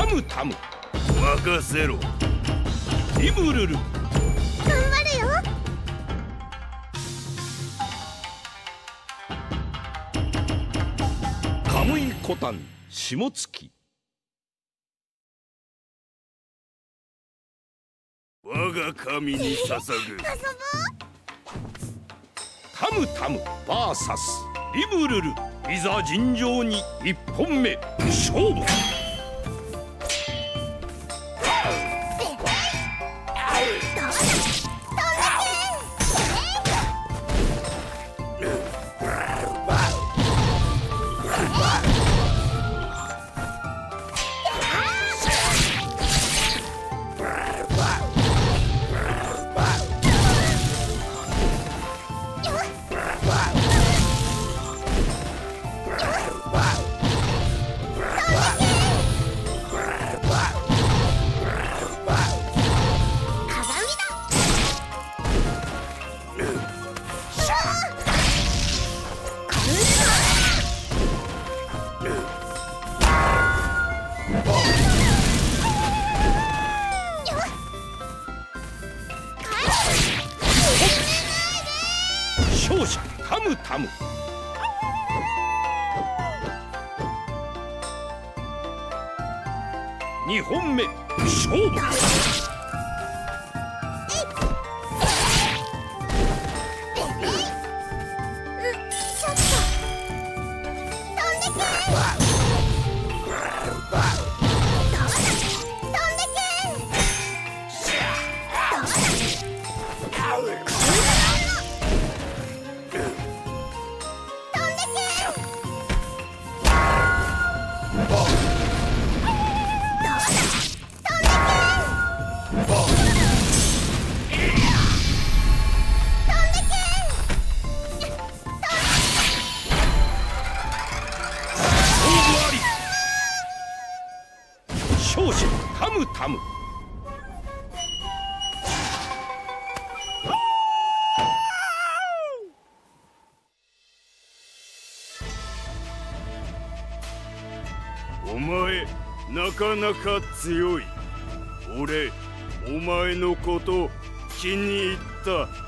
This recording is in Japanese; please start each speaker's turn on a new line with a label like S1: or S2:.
S1: タムタム。
S2: 任せろ。
S1: リムルル。
S3: 頑張るよ。
S1: カムイコタン下月。
S2: 我が神に捧ぐ。
S3: 遊ぼう。
S1: タムタム VS リムルル。いざ尋常に1本目勝負。勝者タムタム。2本目勝負。勝者タムタム。
S2: お前なかなか強い。俺お前のこと気に入った。